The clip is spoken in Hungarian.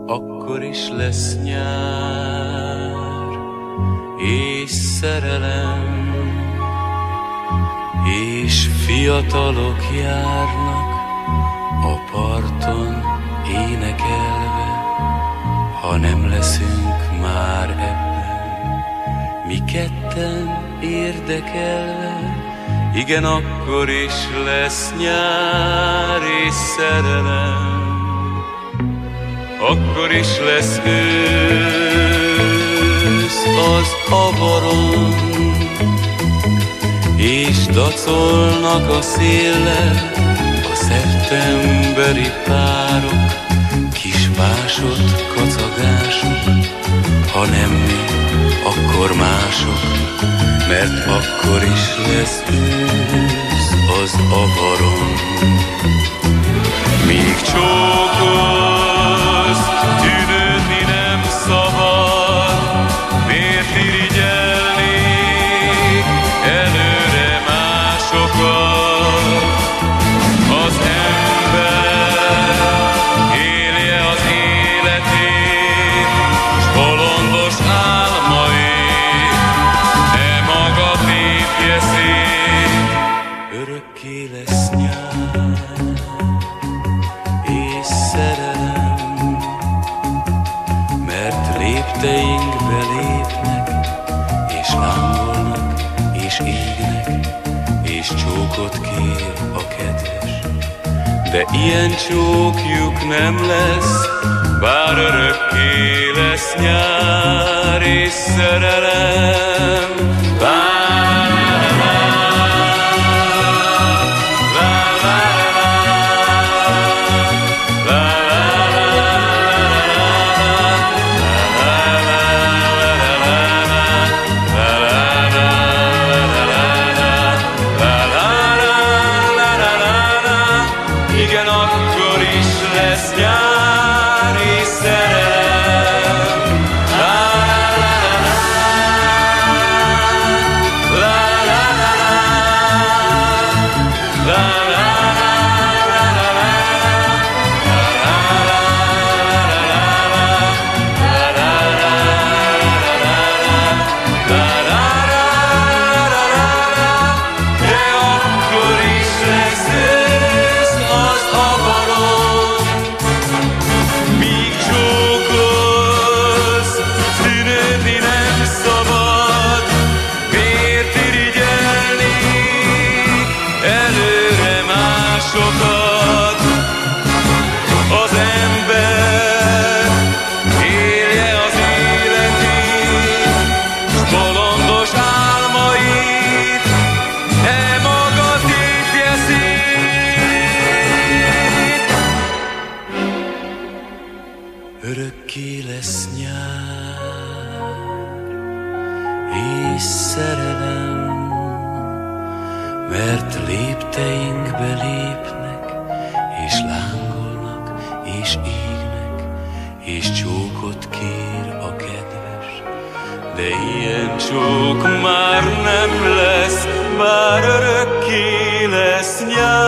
akkor is lesz nyár és szerelem, és fiatalok járnak a parton énekelve, ha nem leszünk már ebben mi ketten érdekelve. Igen, akkor is lesz nyár és szerelem, akkor is lesz ősz az avaron, és dacolnak a széllel a szeptemberi párok, kis vásott kacagások, ha nem mi, akkor mások, mert akkor is lesz ősz az avaron. Míg csókolsz, tűnődni nem szabad, miért irigyelnék előre másokat? Az ember élje az életét, s bolondos álmait ne maga tépje szét. Örökké lesz nyár és szerelem, mert lépteinkbe lépnek, és lángolnak, és égnek, és csókot kér a kedves. De ilyen csókjuk nem lesz, bár örökké lesz nyár és szerelem. Igen, akkor is lesz nyár és szerelem. Az ember élje az életét, s bolondos álmait e maga tépje szét. Örökké lesz nyár és szerelem, mert lépteinkbe lépnek, és lángolnak, és égnek, és csókot kér a kedves. De ilyen csók már nem lesz, bár örökké lesz nyár.